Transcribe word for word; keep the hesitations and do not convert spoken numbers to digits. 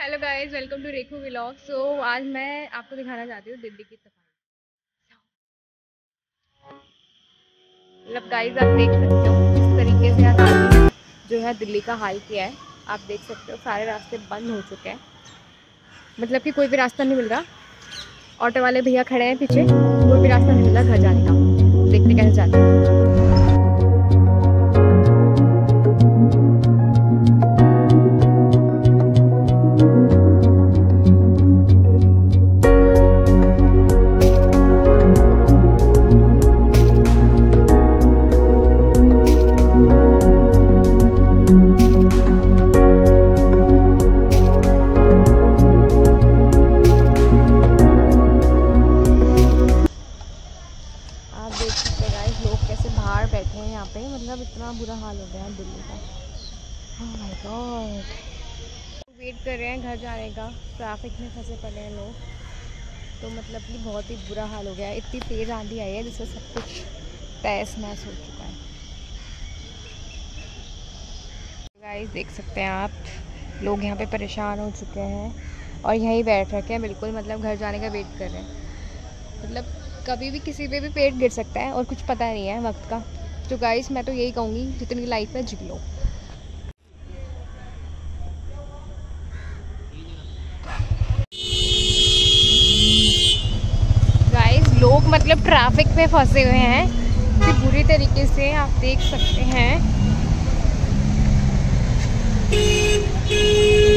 Hello guys, welcome to Rekhu vlog. So आज मैं आपको दिखाना चाहती हूँ दिल्ली की सफाई। मतलब गाइस आप देख सकते हो किस तरीके से आज जो है दिल्ली का हाल किया है। आप देख सकते हो सारे रास्ते बंद हो चुके हैं, मतलब कि कोई भी रास्ता नहीं मिल रहा। ऑटो वाले भैया खड़े हैं पीछे, कोई भी रास्ता नहीं मिल रहा घर जाने का। देखते कैसे जाते हैं। आप देख सकते हैं गाइस लोग कैसे बाहर बैठे हैं यहाँ पे। मतलब इतना बुरा हाल हो गया है दिल्ली का। Oh my God. वेट कर रहे हैं घर जाने का, ट्रैफिक में फंसे पड़े हैं लोग। तो मतलब कि बहुत ही बुरा हाल हो गया है। इतनी तेज़ आंधी आई है जिससे सब कुछ तहस नहस हो चुका है। गाइस देख सकते हैं आप लोग यहाँ पे परेशान हो चुके हैं और यहीं बैठ रखे हैं बिल्कुल, मतलब घर जाने का वेट कर रहे हैं। मतलब कभी भी किसी पे भी पेट गिर सकता है और कुछ पता नहीं है वक्त का। तो गाइस मैं तो यही कहूँगी, जितनी लाइफ है जी लो। गाइस लोग मतलब ट्रैफिक में फंसे हुए हैं कि बुरी तरीके से, आप देख सकते हैं।